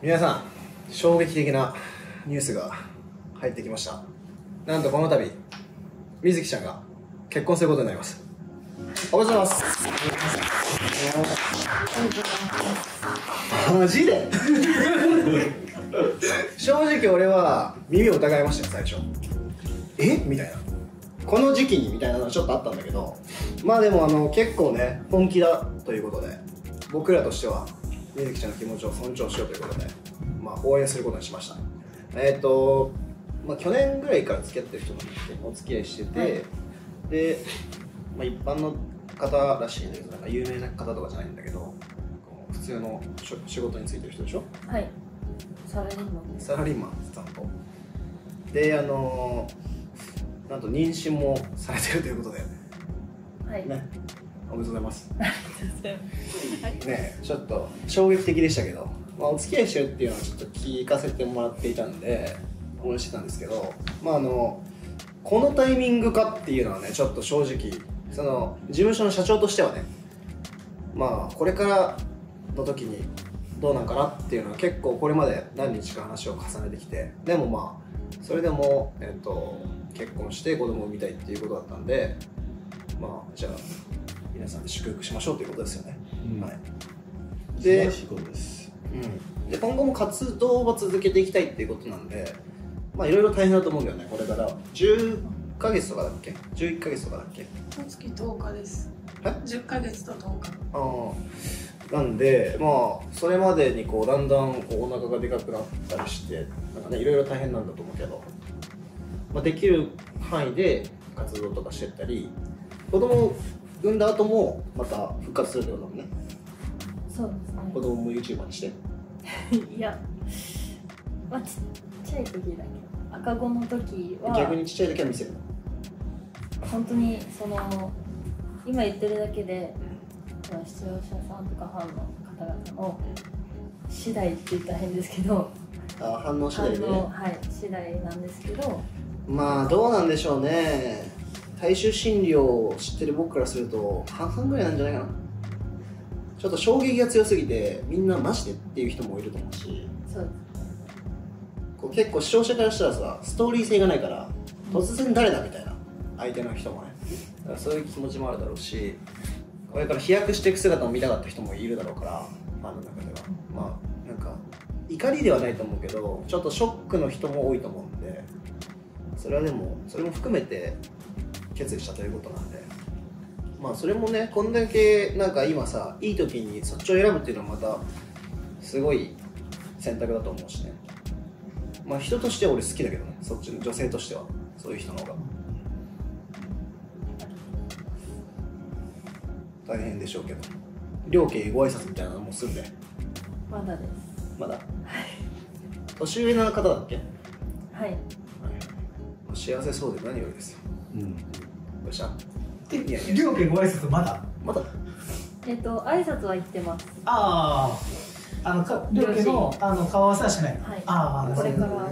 皆さん、衝撃的なニュースが入ってきました。なんとこの度、みずきちゃんが結婚することになります。おめでとうございます。マジで正直俺は耳を疑いましたよ、最初。みたいな。この時期にみたいなのはちょっとあったんだけど、まあでも結構ね、本気だということで、僕らとしてはみずきちゃんの気持ちを尊重しようということで、まあ応援することにしました。まあ、去年ぐらいから付き合ってる人とお付き合いしてて、はい、で、まあ、一般の方らしいんだけど、なんか有名な方とかじゃないんだけど、普通の仕事に就いてる人でしょ。 はい、サラリーマンです。 サラリーマンさんとで、なんと妊娠もされてるということで、 はいね、おめでとうございます。 ありがとうございます。 ね、ちょっと衝撃的でしたけど、まあ、お付き合いしてるっていうのはちょっと聞かせてもらっていたんで応援してたんですけど、まあこのタイミングかっていうのはね、ちょっと正直その事務所の社長としてはね、まあこれからの時にどうなんかなっていうのは結構これまで何日か話を重ねてきて、でもまあそれでも、結婚して子供を産みたいっていうことだったんで、まあじゃあ皆さんで祝福しましょうということですよね。はい。で、 素晴らしいことです。 で今後も活動は続けていきたいっていうことなんで、まあいろいろ大変だと思うんだよね。これから10ヶ月とかだっけ11ヶ月とかだっけ。 月10日です。10ヶ月と10日。 なんで、まあそれまでにこうだんだんこうお腹がでかくなったりして、なんかねいろいろ大変なんだと思うけど、まあ、できる範囲で活動とかしてったり、子供を産んだ後もまた復活するってことだもんね。 そうですね。 子供も YouTuber にしていや、まあちっちゃい時だけ、赤子の時は逆にちっちゃい時は見せるの。 本当にその今言ってるだけで、視聴者さんとかファンの方々の次第って言ったら変ですけど、 反応次第でね。 はい、次第なんですけど、 まあどうなんでしょうね。大衆心理を知ってる僕からすると半々ぐらいなんじゃないかな。ちょっと衝撃が強すぎてみんなマジでっていう人もいると思うし、 そうです。 こう結構視聴者からしたらさ、ストーリー性がないから突然誰だみたいな、相手の人もね、だからそういう気持ちもあるだろうし、これから飛躍していく姿を見たかった人もいるだろうから、ファンの中ではまあなんか怒りではないと思うけど、ちょっとショックの人も多いと思うんで、それはでもそれも含めて決意したということなんで、まあそれもね、こんだけなんか今さ、いい時にそっちを選ぶっていうのはまたすごい選択だと思うしね。まあ人としては俺好きだけどね、そっちの女性としてはそういう人の方が大変でしょうけど、両家ご挨拶みたいなのもするんで。 まだです。 まだ年上の方だっけ。 はい。 幸せそうで何よりですよ。よっしゃ。 両家ご挨拶まだ挨拶は行ってます。 両家の顔合わせはしない。 はい。これから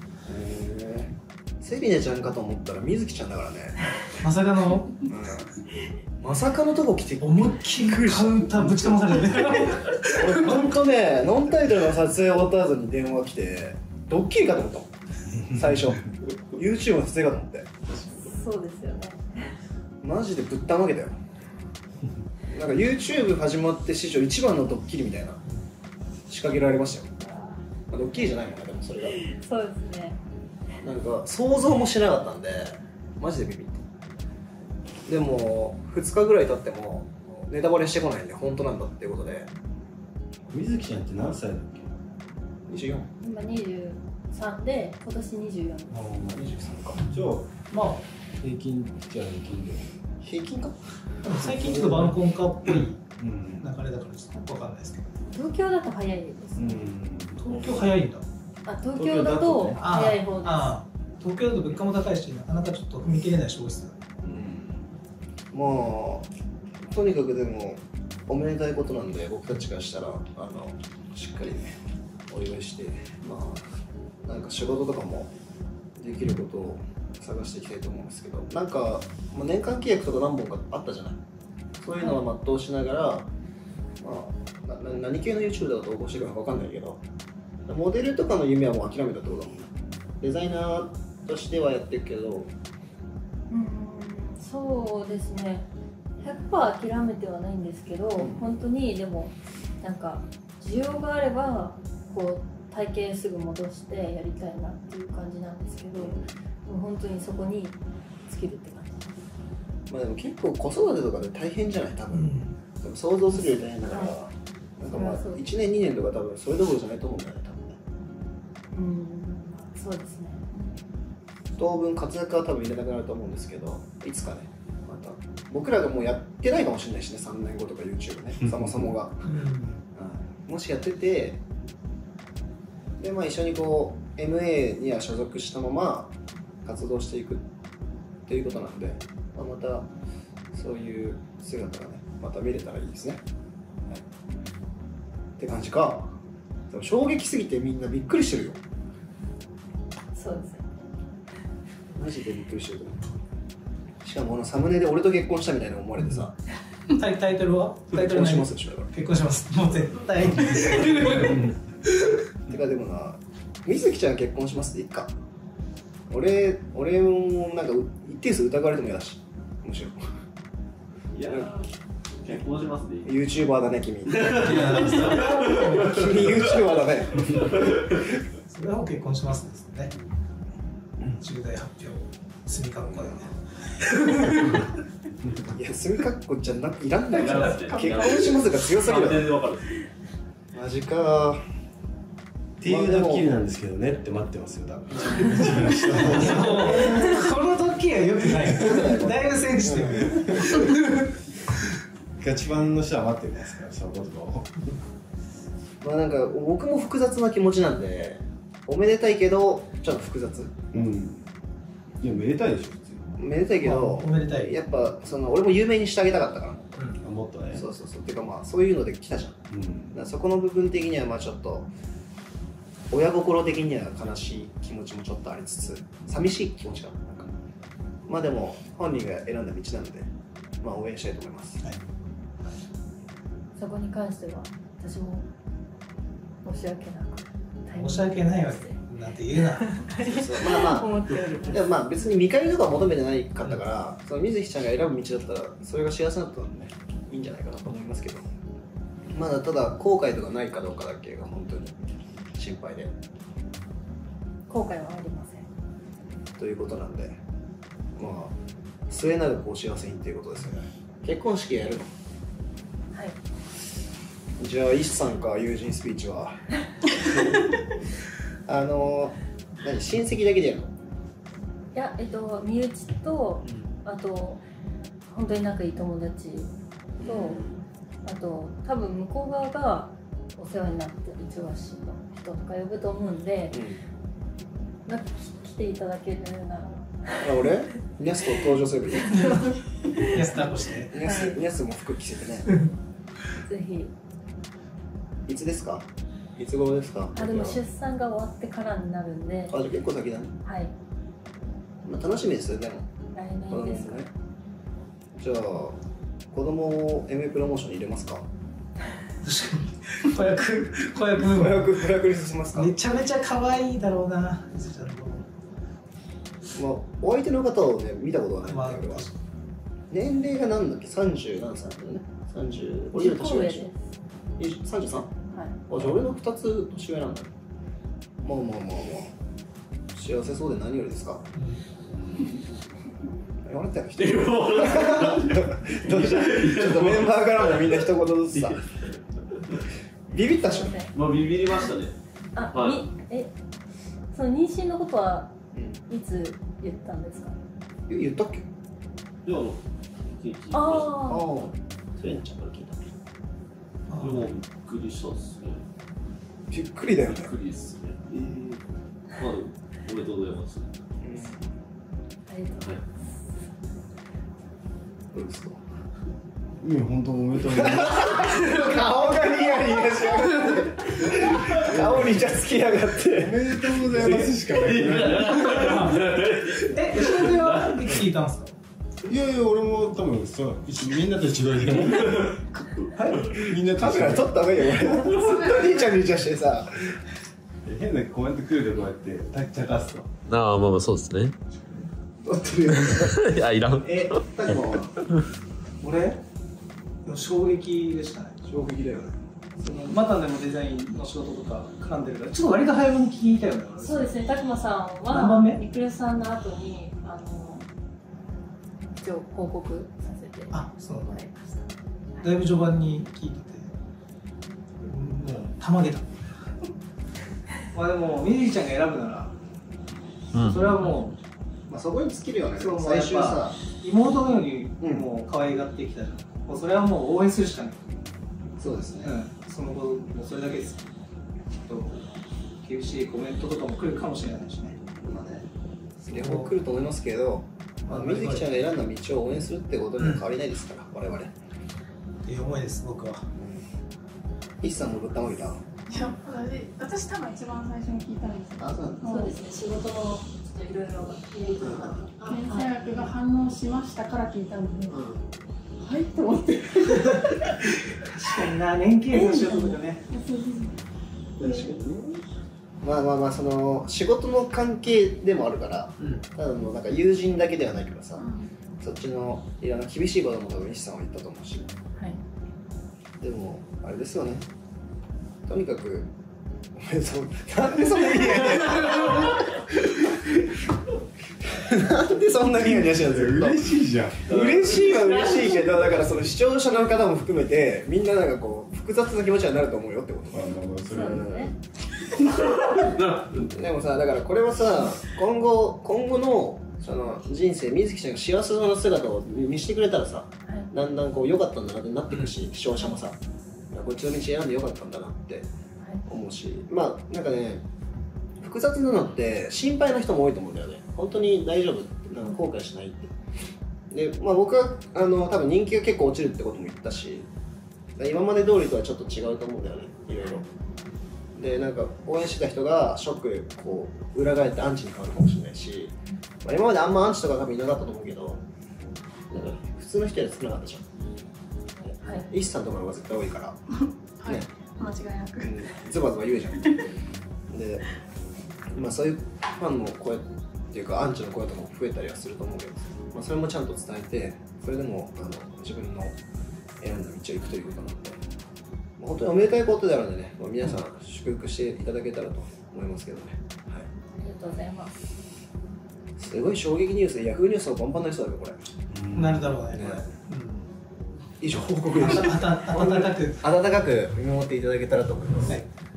セリネちゃんかと思ったらみずきちゃんだからね。 まさかのまさかのとこ来て思いっきりカウンターぶちかまされてね。 俺ほんとね、ノンタイトルの撮影終わった後に電話来てドッキリかと思ったもん最初。YouTube の撮影かと思って。 そうですよね。 マジでぶったまげたよ。なんか YouTube 始まって史上一番のドッキリみたいな仕掛けられましたよ。ドッキリじゃないもんね、でもそれが。 そうですね。 なんか想像もしなかったんでマジでビビった。でも2日ぐらい経ってもネタバレしてこないんで本当なんだっていうことで。 みずきちゃんって何歳だっけ。 24。 今23で、今年24。 23か。 じゃあまあ平均じゃ平均で。 平均か。 最近ちょっと晩婚化っぽい流れだからちょっと分かんないですけど。 東京だと早いです。 東京早いんだ。 東京だと早い方です。 東京だと物価も高いし、なかなかちょっと踏み切れない消費者。 まあとにかくでもおめでたいことなんで、僕たちからしたらしっかりねお祝いして、まあなんか仕事とかもできることを探していきたいと思うんですけど、なんか年間契約とか何本かあったじゃない。そういうのは全うしながら、まあ何系の YouTube だと投稿してるか分かんないけど、 モデルとかの夢はもう諦めたってことだもんね。デザイナーとしてはやってるけど。 そうですね。100% 諦めてはないんですけど、本当にでもなんか需要があればこう体型すぐ戻してやりたいなっていう感じなんですけど、もう本当にそこに尽きるって感じ。 まあでも結構子育てとかで大変じゃない多分。でも想像するより大変だから、なんかまあ1年2年とか多分それどころじゃないと思うんだよね多分ね。 そうですね。 当分活躍は多分入れなくなると思うんですけど、いつかね、また僕らがもうやってないかもしれないしね、3年後とか YouTube ね、そもそもが、もしやってて、でまあ一緒にこう MA には所属したまま活動していくっていうことなんで、まあ、またそういう姿がねまた見れたらいいですね、はい、って感じか。でも衝撃すぎてみんなびっくりしてるよ。 そうですね。 マジでびっくりしてる。しかもサムネで俺と結婚したみたいな思われてさ、 タイトルは結婚しますでしょ。 結婚します。もう絶対に。 てかでもな、水木ちゃん結婚しますっていいか。俺もなんか一定数疑われても嫌だし、むしろ。 いや結婚しますでいい。 YouTuber だね君。君 YouTuber だね。 それはもう結婚しますですね。重大発表、墨かっこでね。 いや、墨かっこじゃいらんないから。結婚しますが強すぎる。 全然わかる。 マジか。 っていうドッキリなんですけどねって待ってますよ、多分。 このドッキリはよくない。だいぶセンシティブ。 ガチファンの人は待ってますから、そのことを。 まあなんか僕も複雑な気持ちなんで、おめでたいけどちょっと複雑。 うん。いや、めでたいでしょ、普通に。 めでたいけど、 おめでたい。 やっぱ俺も有名にしてあげたかったから。 もっとね。 そうそうそう。てかまあそういうので来たじゃん。だからそこの部分的にはまあちょっと親心的には悲しい気持ちもちょっとありつつ、寂しい気持ちがなんか。まあでも本人が選んだ道なので、まあ応援したいと思います。はい、 そこに関しては私も申し訳なく。 申し訳ないわけなんて言うな。 でもまあ別に見返りとか求めてないかったから、その水木ちゃんが選ぶ道だったらそれが幸せだったらねいいんじゃないかなと思いますけど、まだただ後悔とかないかどうかだけが本当に心配で。 後悔はありませんということなんで、まあ末永くお幸せにっていうことですよね。結婚式やるの？ はい。 じゃあイシさんか友人スピーチは何親戚だけでやるの？ いや身内と、あと本当に仲いい友達と、あと多分向こう側がお世話になってる一橋の人とか呼ぶと思うんで、なんか来ていただけるなら。 俺ニャスと登場すればいい。 ニャスタコして。 ニャスも服着せてね。 ぜひ。 いつですか？いつ頃ですか？ でも出産が終わってからになるんで。 じゃあ結構先だね。 はい。 まあ楽しみですよね。 来年ですかね。 じゃあ子供を MA プロモーションに入れますか？ 子役に進ますか？ めちゃめちゃ可愛いだろうな。 まあお相手の方をね見たことがないんだけど、年齢がなんだっけ30何歳だよね。30。俺より年上でしょ。33？ はい。じゃあ俺の2つ年上なんだね。まあ幸せそうで何よりですか？言われたよ、一人。どうした？ちょっとメンバーからもみんな一言ずつさ。ビビったっしょ？ まあビビりましたね。 その妊娠のことはいつ言ったんですか？ 言ったっけ？ でもああ。 それなちゃんから聞いた。 でもびっくりしたっすね。 びっくりだよね。 びっくりっすね。まあおめでとうございます。 ありがとうございます。 どうですか？ 本当おめでとうございます。 顔がニヤニヤしやがって。顔にイチャつきやがって。 おめでとうございますしかない。 後ろでは聞いたんですか？ いや俺も多分そうみんなと違いで。みんなとカメラ撮った方がいいよ。俺。ニチャニチャしてさ。 変なコメント来るでこうやって茶化すと。 ああ、まあまあそうですね。 合ってるよ。 いや、いらん。 タクマは俺でも衝撃でしたね。 衝撃だよね。 そのまたでもデザインの仕事とか絡んでるから、ちょっと割と早めに聞いたよね。 そうですね、拓磨さん何番目はみくるさんの後に一応報告させてもらあ、そうなんだ。 いました。 だいぶ序盤に聞いてて、もうたまげた。まあでもみずきちゃんが選ぶなら、 うん。 それはもまあそこに尽きるよね。 そう最終さ、 う妹のようにもう可愛がってきたじゃん。もうそれはもう応援するしかない。 そうですね。 その後もうそれだけです。ちょっと厳しいコメントとかも来るかもしれないしね。 まあね、両方来ると思いますけど、まあ、水木ちゃんが選んだ道を応援するってことには変わりないですから、我々。 っていう思いです、僕は。 一さんもぶったまげた。 いや、私多分一番最初に聞いたんですよ。 あ、そうなんだ。 そうですね、仕事のちょっといろいろが先生役が反応しましたから聞いたので、はいって思って。 確かにな、年計算しようとかね。 確かにね。まあまあまあ、その仕事の関係でもあるから、ただのなんか友人だけではないからさ、そっちのいろんな厳しいことも多分西さんは言ったと思うし、 はい。 でもあれですよね、とにかくなんでそんなになんでそんなにニヤニヤしてるんですか。 嬉しいじゃん。 嬉しいは嬉しいけど、だからその視聴者の方も含めてみんななんかこう複雑な気持ちになると思うよってこと。 まあまあまあそれはそうですね。 でもさ、だからこれはさ、今後のその人生、水木ちゃんが幸せそうな姿を見せてくれたらさ、 はい。 だんだんこう良かったんだなってなっていくし、視聴者もさ、こっちの道選んで良かったんだなって思うし、まあなんかね、複雑なのって心配な人も多いと思うんだよね。本当に大丈夫って、なんか後悔しないって。で、まあ僕は多分人気が結構落ちるってことも言ったし、今まで通りとはちょっと違うと思うんだよね、いろいろ。で、なんか応援してた人がショックでこう裏返ってアンチに変わるかもしれないし、まあ、今まであんまアンチとか多分いなかったと思うけど、なんか普通の人より少なかったじゃん。 はい。 イシさんとかの方が絶対多いから、 はい、 ね、 間違いなく。 ズバズバ言うじゃん。で、まあそういうファンの声っていうかアンチの声とかも増えたりはすると思うけど、まあ、それもちゃんと伝えて、それでも自分の選んだ道を行くということなので、まあ、本当におめでたいことであるのでね、まあ、皆さん祝福していただけたらと思いますけどね。はい。 ありがとうございます。 すごい衝撃ニュースでヤフーニュースのバンバンな人だよこれ。 なるだろうね。 ねこれ以上報告でした。 温かく。 温かく見守っていただけたらと思います。 はい